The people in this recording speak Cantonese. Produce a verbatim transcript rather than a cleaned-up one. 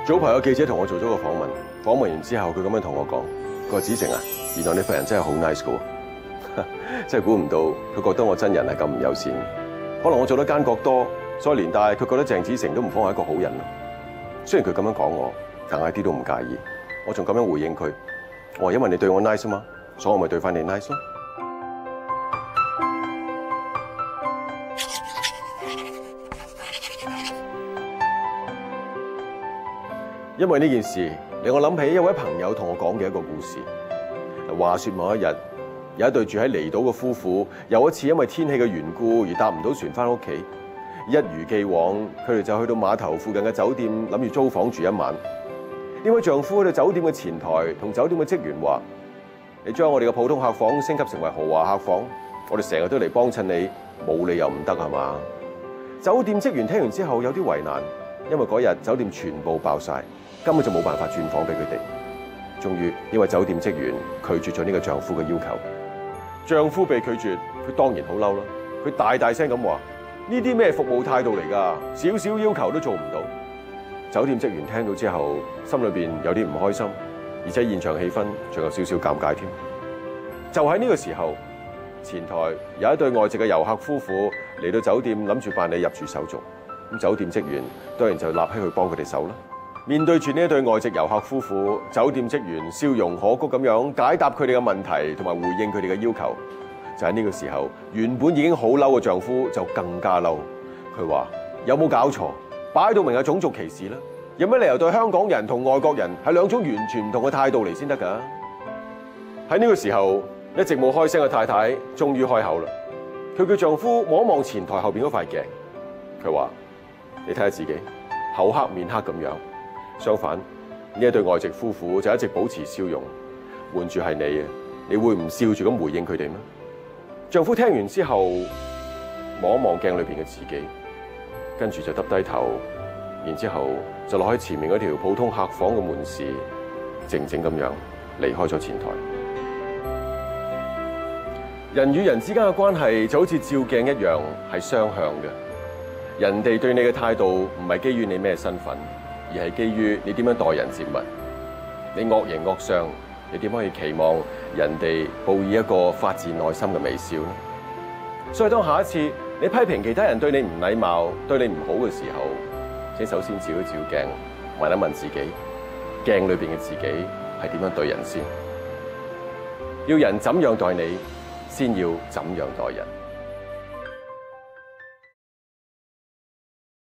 早排有記者同我做咗個訪問，訪問完之後佢咁樣同我講：佢話子誠啊，原來你份人真係好 nice 噶，真係估唔到佢覺得我真人係咁唔友善。可能我做得奸角多，所以連帶佢覺得鄭子誠都唔方係一個好人咯。雖然佢咁樣講我，但係一啲都唔介意。我仲咁樣回應佢：我話因為你對我 nice 啊嘛，所以我咪對翻你 nice 咯。因為呢件事令我諗起一位朋友同我講嘅一個故事。話說某一日，有一對住喺離島嘅夫婦，有一次因為天氣嘅緣故而搭唔到船翻屋企。一如既往，佢哋就去到碼頭附近嘅酒店，諗住租房住一晚。呢位丈夫去到酒店嘅前台，同酒店嘅職員話：你將我哋嘅普通客房升級成為豪華客房，我哋成日都嚟幫襯你，冇理由唔得係嘛？酒店職員聽完之後有啲為難，因為嗰日酒店全部爆晒。根本就冇辦法轉房俾佢哋。終於呢位酒店職員拒絕咗呢個丈夫嘅要求。丈夫被拒絕，佢當然好嬲啦。佢大大聲咁話：呢啲咩服務態度嚟㗎？少少要求都做唔到。酒店職員聽到之後，心裏邊有啲唔開心，而且現場氣氛仲有少少尷尬添。就喺呢個時候，前台有一對外籍嘅遊客夫婦嚟到酒店，諗住辦理入住手續。咁酒店職員當然就立起去幫佢哋手啦。面對住呢一對外籍遊客夫婦，酒店職員笑容可掬咁樣解答佢哋嘅問題，同埋回應佢哋嘅要求。就喺呢個時候，原本已經好嬲嘅丈夫就更加嬲。佢話：有冇搞錯？擺到明係種族歧視啦！有咩理由對香港人同外國人係兩種完全唔同嘅態度嚟先得㗎？喺呢個時候，一直冇開聲嘅太太終於開口啦。佢叫丈夫望一望前台後邊嗰塊鏡，佢話：你睇下自己，口黑面黑咁樣。相反，呢一對外籍夫婦就一直保持笑容。換住係你啊，你會唔笑住咁回應佢哋咩？丈夫聽完之後，望一望鏡裏邊嘅自己，跟住就耷低頭，然之後就落喺前面嗰條普通客房嘅門匙，靜靜咁樣離開咗前台。人與人之間嘅關係就好似照鏡一樣，係雙向嘅。人哋對你嘅態度唔係基於你咩身份，而係基於你點樣待人接物。你惡形惡相，你點可以期望人哋報以一個發自內心嘅微笑呢？所以當下一次你批評其他人對你唔禮貌、對你唔好嘅時候，請首先照一照鏡，問一問自己，鏡裏邊嘅自己係點樣對人先？要人怎樣待你，先要怎樣待人。